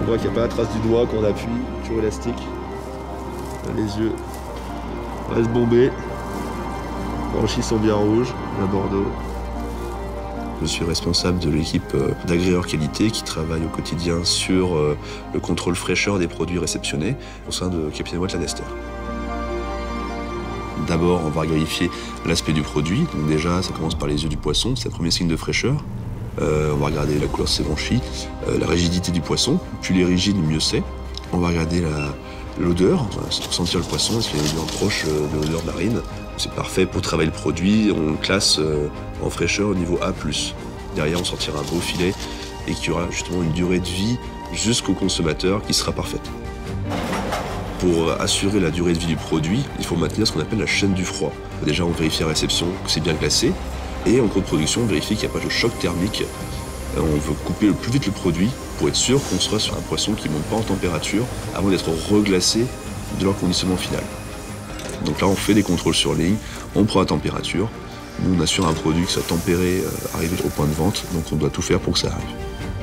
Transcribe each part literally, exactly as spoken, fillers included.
voit qu'il n'y a pas la trace du doigt qu'on appuie, toujours élastique. Les yeux restent bombés. Les branchies sont bien rouges, à Bordeaux. Je suis responsable de l'équipe d'agréeurs qualité qui travaille au quotidien sur le contrôle fraîcheur des produits réceptionnés au sein de Capitaine Watt Lanester. D'abord, on va vérifier l'aspect du produit. Donc déjà, ça commence par les yeux du poisson, c'est le premier signe de fraîcheur. Euh, on va regarder la couleur de ses branchies, euh, la rigidité du poisson. Plus il est rigide, mieux c'est. On va regarder l'odeur, sentir le poisson, est-ce qu'il y a une odeur proche de l'odeur de marine. C'est parfait pour travailler le produit, on le classe euh, en fraîcheur au niveau A plus. Derrière, on sortira un beau filet et qui aura justement une durée de vie jusqu'au consommateur qui sera parfaite. Pour assurer la durée de vie du produit, il faut maintenir ce qu'on appelle la chaîne du froid. Déjà, on vérifie à réception que c'est bien glacé et en cours de production, on vérifie qu'il n'y a pas de choc thermique. On veut couper le plus vite le produit pour être sûr qu'on sera sur un poisson qui ne monte pas en température avant d'être reglacé de leur conditionnement final. Donc là, on fait des contrôles sur ligne, on prend la température. Nous, on assure un produit qui soit tempéré, euh, arrivé au point de vente, donc on doit tout faire pour que ça arrive.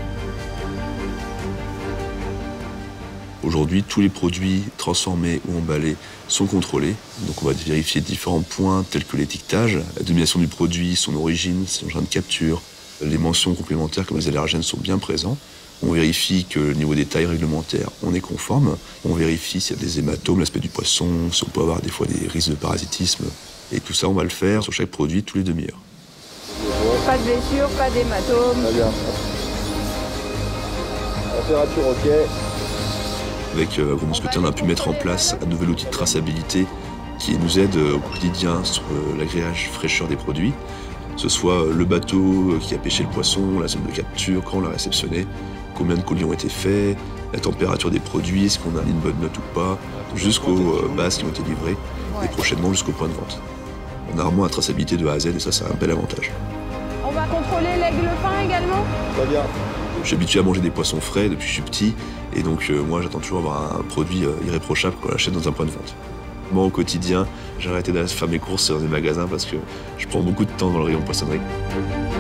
Aujourd'hui, tous les produits transformés ou emballés sont contrôlés. Donc on va vérifier différents points tels que l'étiquetage, la dénomination du produit, son origine, son engin de capture. Les mentions complémentaires comme les allergènes sont bien présents. On vérifie que au niveau des tailles réglementaires, on est conforme. On vérifie s'il y a des hématomes, l'aspect du poisson, si on peut avoir des fois des risques de parasitisme. Et tout ça, on va le faire sur chaque produit tous les demi-heures. Pas de blessure, pas d'hématome. Très bien. Température OK. Avec euh, Gros Mousquetaire, on a pu mettre en place un nouvel outil de traçabilité qui nous aide euh, au quotidien sur euh, l'agréage fraîcheur des produits. Que ce soit euh, le bateau qui a pêché le poisson, la zone de capture, quand on l'a réceptionné, combien de colis ont été faits, la température des produits, est-ce qu'on a une bonne note ou pas, jusqu'aux euh, bases qui ont été livrées et prochainement jusqu'au point de vente. On a vraiment la traçabilité de A à Z et ça, c'est un bel avantage. On va contrôler l'aigle fin également. Très bien. Je suis habitué à manger des poissons frais depuis que je suis petit et donc euh, moi j'attends toujours avoir un produit euh, irréprochable qu'on achète dans un point de vente. Moi au quotidien, j'ai arrêté d'aller faire mes courses dans des magasins parce que je prends beaucoup de temps dans le rayon poissonnerie.